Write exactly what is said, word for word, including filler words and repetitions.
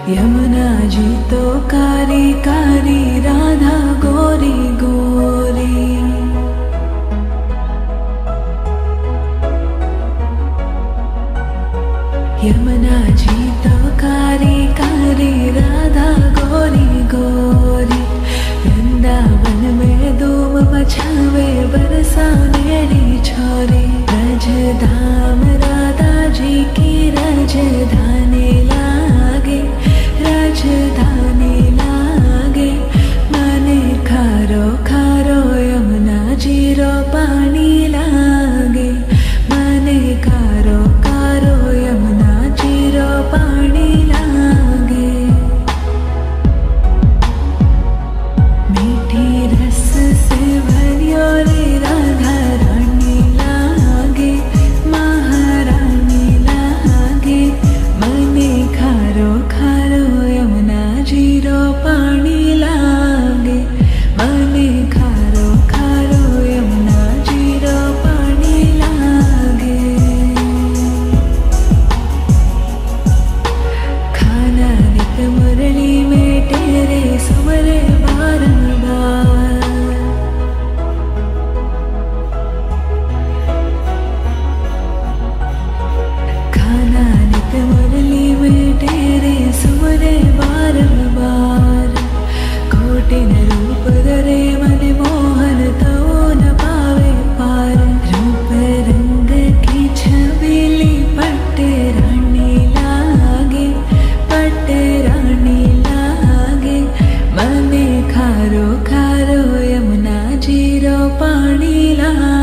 यमुना जी तो कारी कारी, राधा गोरी गोरी। यमुना जी तो कारी कारी, राधा गोरी गोरी। वृंदावन में धूम मचावे, बरसाने छोरी। रज धाम राधा जी की राजधानी लागे, राजधानी लागे। माने खारो खारो यमुना जी रो पानी लागे। माने खारो खारो यमुना जी रो पानी लागे। मीठी रस से भरियो रे राधा रानी लागे, महारानी लागे। मने खारो खारो यमुना जी रो पानी लागे। मने खारो खारो यमुना जी रो पानी लागे। खाना नित मुरली में तेरे सुमरे बारंबार। खाना नित मुरली में तेरे सुमरे बारंबार। कोटिन रूप धरे मन मोहन, तो न पावे पार। रूप रंग की छबीली, पट्टे रानी लागे, पट्टे रानी लागे। मने खारो खारो यमुना जी रो पानी लागे।